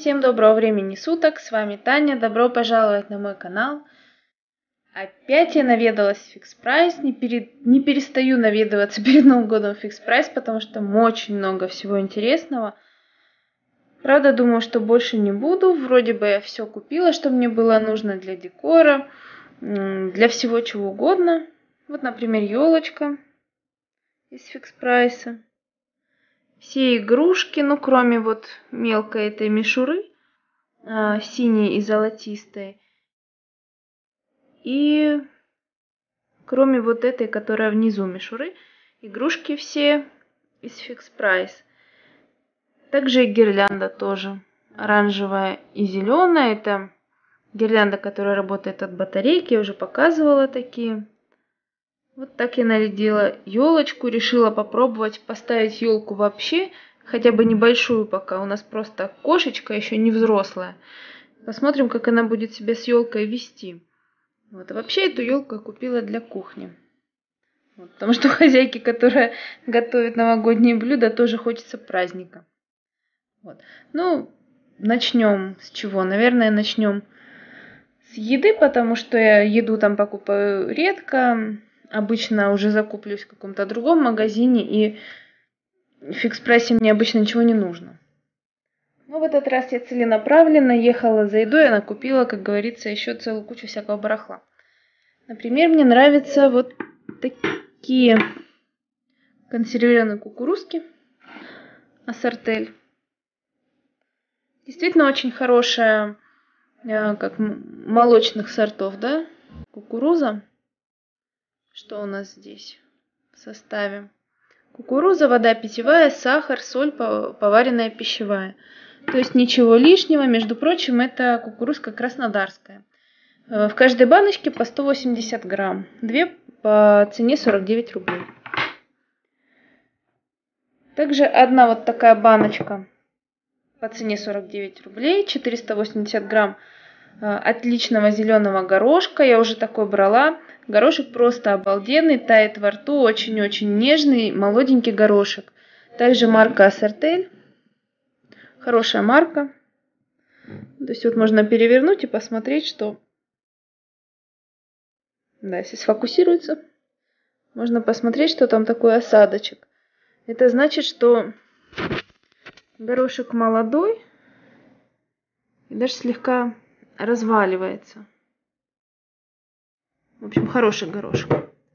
Всем доброго времени суток, с вами Таня, добро пожаловать на мой канал. Опять я наведалась в Fix Price, не перестаю наведываться перед Новым годом в Fix Price, потому что там очень много всего интересного. Правда, думаю, что больше не буду, вроде бы я все купила, что мне было нужно для декора, для всего чего угодно. Вот, например, елочка из Fix Price. Все игрушки, ну кроме вот мелкой этой мишуры, синей и золотистой. И кроме вот этой, которая внизу мишуры, игрушки все из Fix Price. Также и гирлянда тоже. Оранжевая и зеленая. Это гирлянда, которая работает от батарейки. Я уже показывала такие. Вот так я нарядила елочку. Решила попробовать поставить елку вообще. Хотя бы небольшую пока. У нас просто кошечка, еще не взрослая. Посмотрим, как она будет себя с елкой вести. Вот. А вообще эту елку я купила для кухни. Вот, потому что хозяйке, которая готовит новогодние блюда, тоже хочется праздника. Вот. Ну, начнем с чего? Наверное, начнем с еды, потому что я еду там покупаю редко. Обычно уже закуплюсь в каком-то другом магазине, и в Fix Price мне обычно ничего не нужно. Но в этот раз я целенаправленно ехала за едой, она купила, как говорится, еще целую кучу всякого барахла. Например, мне нравятся вот такие консервированные кукурузки ассортель. Действительно очень хорошая, как молочных сортов, да, кукуруза. Что у нас здесь в составе? Кукуруза, вода питьевая, сахар, соль, поваренная пищевая. То есть ничего лишнего. Между прочим, это кукурузка краснодарская. В каждой баночке по 180 грамм. Две по цене 49 рублей. Также одна вот такая баночка по цене 49 рублей. 480 грамм отличного зеленого горошка. Я уже такой брала. Горошек просто обалденный, тает во рту, очень-очень нежный, молоденький горошек. Также марка Ассортель. Хорошая марка. То есть вот можно перевернуть и посмотреть, что... Да, если сфокусируется, можно посмотреть, что там такой осадочек. Это значит, что горошек молодой и даже слегка разваливается. В общем, хороший горошек.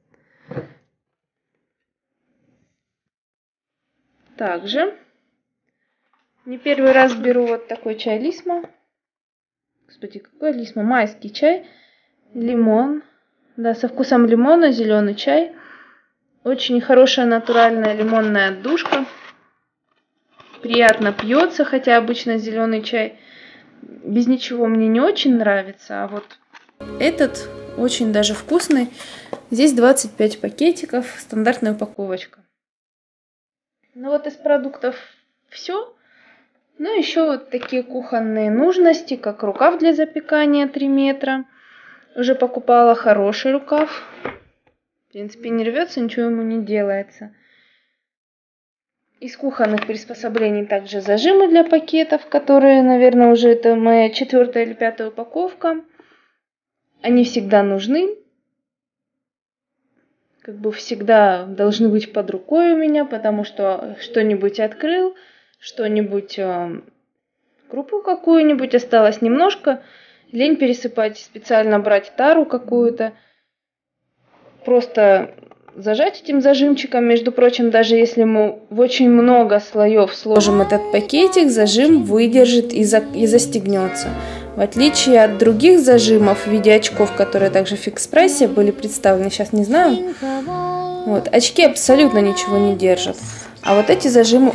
Также не первый раз беру вот такой чай Лисма. Господи, какой Лисма? Майский чай. Лимон. Да, со вкусом лимона, зеленый чай. Очень хорошая натуральная лимонная отдушка. Приятно пьется, хотя обычно зеленый чай без ничего мне не очень нравится. А вот этот очень даже вкусный. Здесь 25 пакетиков, стандартная упаковочка. Ну вот из продуктов все. Ну еще вот такие кухонные нужности, как рукав для запекания 3 метра. Уже покупала хороший рукав. В принципе, не рвется, ничего ему не делается. Из кухонных приспособлений также зажимы для пакетов, которые, наверное, уже это моя 4-я или 5-я упаковка. Они всегда нужны. Как бы всегда должны быть под рукой у меня, потому что что-нибудь открыл, что-нибудь, крупу какую-нибудь осталось немножко. Лень пересыпать, специально брать тару какую-то. Просто зажать этим зажимчиком. Между прочим, даже если мы в очень много слоев сложим этот пакетик, зажим выдержит и застегнется. В отличие от других зажимов в виде очков, которые также в Fix Price были представлены, сейчас не знаю. Вот, очки абсолютно ничего не держат. А вот эти зажимы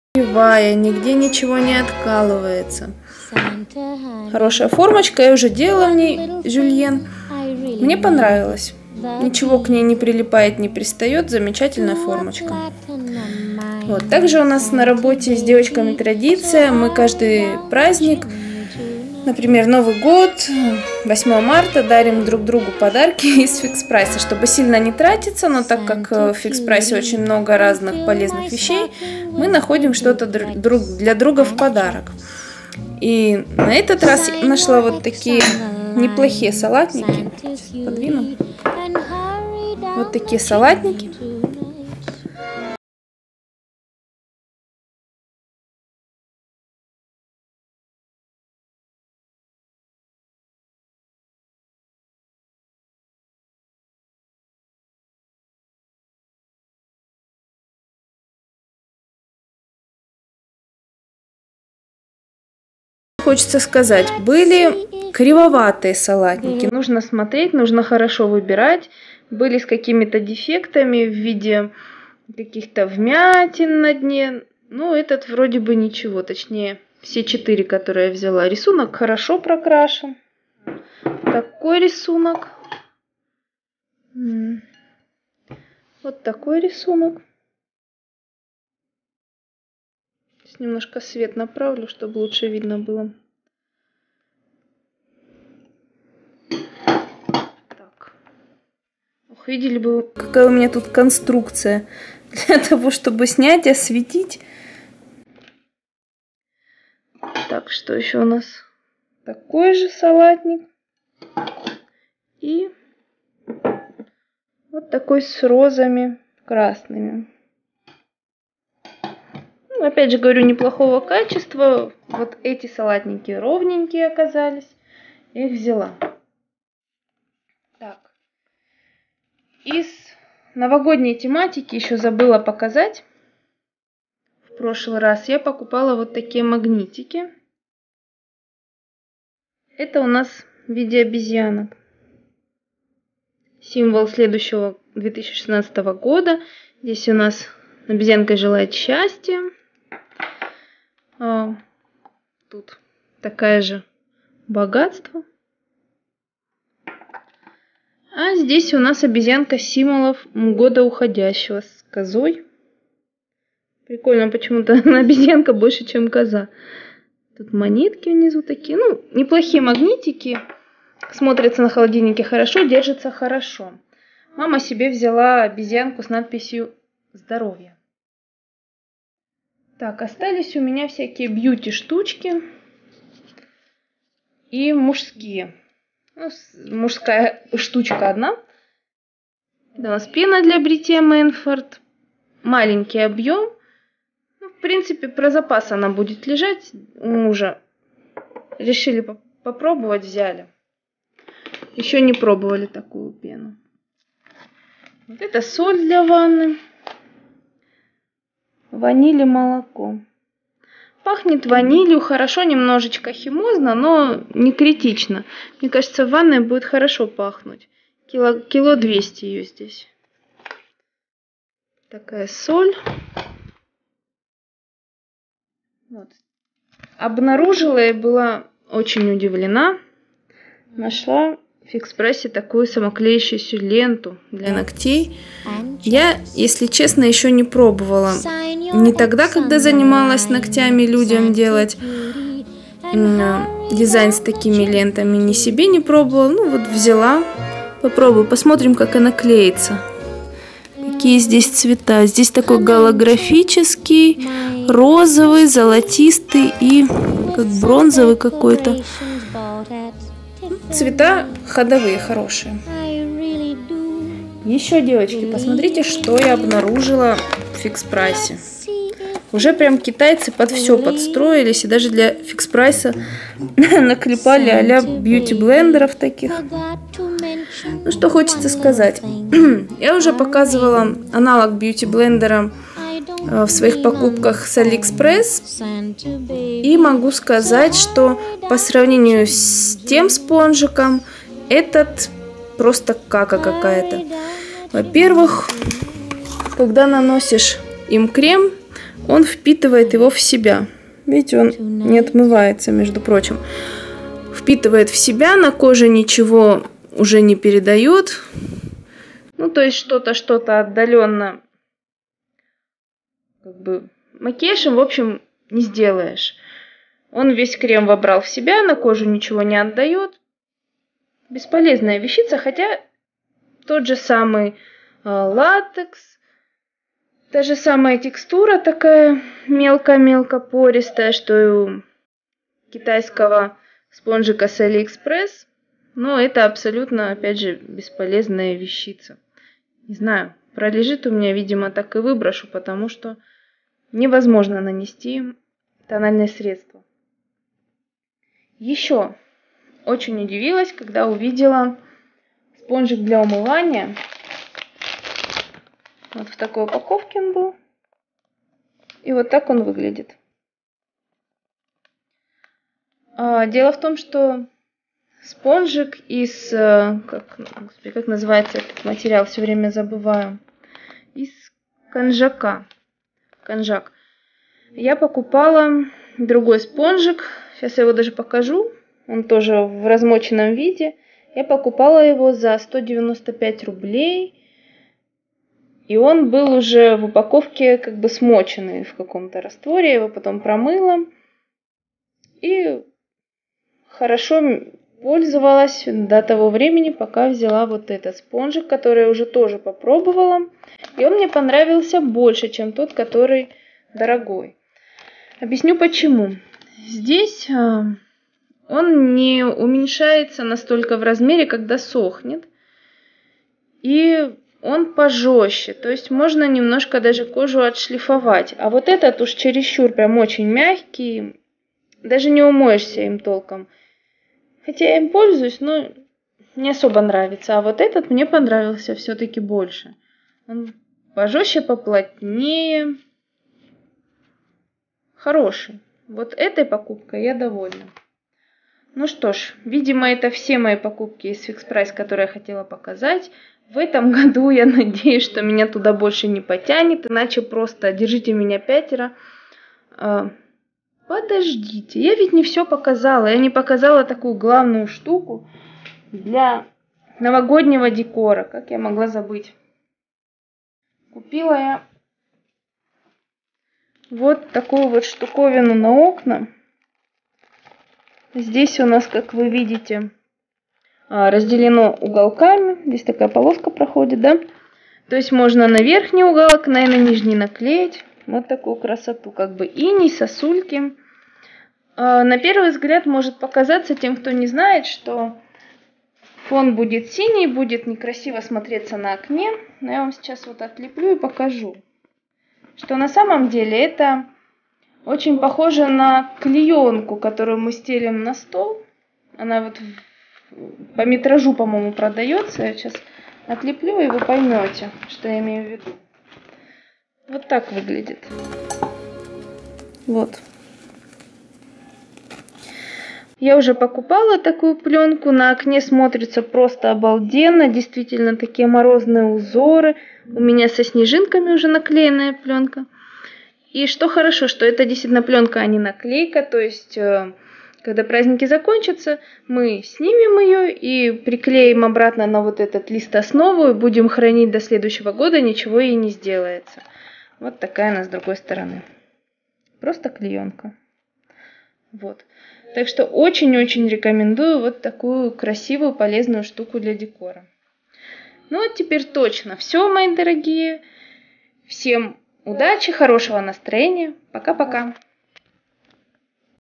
кривая, нигде ничего не откалывается. Хорошая формочка, я уже делала в ней жюльен. Мне понравилось. Ничего к ней не прилипает, не пристает. Замечательная формочка. Вот. Также у нас на работе с девочками традиция. Мы каждый праздник, например, Новый год, 8 марта, дарим друг другу подарки из фикс-прайса, чтобы сильно не тратиться, но так как в фикс-прайсе очень много разных полезных вещей, мы находим что-то для друга в подарок. И на этот раз я нашла вот такие неплохие салатники. Сейчас подвину. Вот такие салатники. Хочется сказать, были кривоватые салатники. Нужно смотреть, нужно хорошо выбирать. Были с какими-то дефектами в виде каких-то вмятин на дне. Ну, этот вроде бы ничего. Точнее, все 4, которые я взяла. Рисунок хорошо прокрашен. Такой рисунок. Вот такой рисунок. Немножко свет направлю, чтобы лучше видно было. Так. Ох, видели бы, какая у меня тут конструкция для того, чтобы снять, осветить. Так, что еще у нас? Такой же салатник. И вот такой с розами красными. Опять же говорю, неплохого качества. Вот эти салатники ровненькие оказались. Я их взяла. Так. Из новогодней тематики еще забыла показать. В прошлый раз я покупала вот такие магнитики. Это у нас в виде обезьянок. Символ следующего 2016 года. Здесь у нас обезьянка желает счастья. Тут такая же богатство. А здесь у нас обезьянка символов года уходящего с козой. Прикольно, почему-то она обезьянка больше, чем коза. Тут монетки внизу такие. Ну, неплохие магнитики. Смотрятся на холодильнике хорошо, держатся хорошо. Мама себе взяла обезьянку с надписью «Здоровье». Так, остались у меня всякие бьюти-штучки и мужские. Ну, мужская штучка одна. Это у нас пена для бритья Мэнфорд. Маленький объем. Ну, в принципе, про запас она будет лежать. У мужа решили попробовать, взяли. Еще не пробовали такую пену. Вот это соль для ванны. Ваниль и молоко. Пахнет ванилью, хорошо, немножечко химозно, но не критично. Мне кажется, в ванной будет хорошо пахнуть. Кило 200 ее здесь. Такая соль. Вот. Обнаружила и была очень удивлена. Нашла в фикс-прайсе такую самоклеящуюся ленту для ногтей. Я, если честно, еще не пробовала. Не тогда, когда занималась ногтями людям делать дизайн с такими лентами. Ни себе не пробовала. Ну вот взяла. Попробую. Посмотрим, как она клеится. Какие здесь цвета. Здесь такой голографический, розовый, золотистый и как бронзовый какой-то. Цвета ходовые, хорошие. Еще, девочки, посмотрите, что я обнаружила в фикс-прайсе. Уже прям китайцы под все подстроились. И даже для фикс-прайса наклепали а-ля бьюти-блендеров таких. Ну, что хочется сказать. Я уже показывала аналог бьюти-блендера в своих покупках с Алиэкспресс. И могу сказать, что по сравнению с тем спонжиком, этот просто кака какая-то. Во-первых, когда наносишь им крем, он впитывает его в себя. Видите, он не отмывается, между прочим. Впитывает в себя, на коже ничего уже не передает. Ну, то есть что-то отдаленно как бы макияжем, в общем, не сделаешь. Он весь крем вобрал в себя, на кожу ничего не отдает. Бесполезная вещица, хотя тот же самый латекс, та же самая текстура такая мелко-мелко пористая, что и у китайского спонжика с Алиэкспресс. Но это абсолютно, опять же, бесполезная вещица. Не знаю, пролежит у меня, видимо, так и выброшу, потому что невозможно нанести тональное средство. Еще очень удивилась, когда увидела спонжик для умывания. Вот в такой упаковке он был. И вот так он выглядит. Дело в том, что спонжик из... Как называется этот материал? Все время забываю. Из конжака. Конжак. Я покупала другой спонжик. Сейчас я его даже покажу. Он тоже в размоченном виде. Я покупала его за 195 рублей. И он был уже в упаковке как бы смоченный в каком-то растворе. Я его потом промыла. И хорошо пользовалась до того времени, пока взяла вот этот спонжик, который я уже тоже попробовала. И он мне понравился больше, чем тот, который дорогой. Объясню почему. Здесь он не уменьшается настолько в размере, когда сохнет. И он пожестче. То есть можно немножко даже кожу отшлифовать. А вот этот уж чересчур прям очень мягкий. Даже не умоешься им толком. Хотя я им пользуюсь, но не особо нравится. А вот этот мне понравился все-таки больше. Он пожестче, поплотнее. Хороший. Вот этой покупкой я довольна. Ну что ж, видимо, это все мои покупки из Fix Price, которые я хотела показать. В этом году я надеюсь, что меня туда больше не потянет, иначе просто держите меня пятеро. Подождите, я ведь не все показала. Я не показала такую главную штуку для новогоднего декора. Как я могла забыть? Купила я вот такую вот штуковину на окна. Здесь у нас, как вы видите, разделено уголками. Здесь такая полоска проходит, да? То есть можно на верхний уголок, на нижний наклеить. Вот такую красоту, как бы иней, сосульки. На первый взгляд может показаться тем, кто не знает, что фон будет синий, будет некрасиво смотреться на окне. Но я вам сейчас вот отлеплю и покажу, что на самом деле это очень похоже на клеенку, которую мы стелим на стол. Она вот по метражу, по-моему, продается. Я сейчас отлеплю, и вы поймете, что я имею в виду. Вот так выглядит. Вот. Я уже покупала такую пленку. На окне смотрится просто обалденно. Действительно, такие морозные узоры. У меня со снежинками уже наклеенная пленка. И что хорошо, что это действительно пленка, а не наклейка. То есть, когда праздники закончатся, мы снимем ее и приклеим обратно на вот этот лист основу и будем хранить до следующего года, ничего ей не сделается. Вот такая она с другой стороны. Просто клеенка. Вот. Так что очень-очень рекомендую вот такую красивую, полезную штуку для декора. Ну, а теперь точно все, мои дорогие. Всем удачи, хорошего настроения. Пока-пока.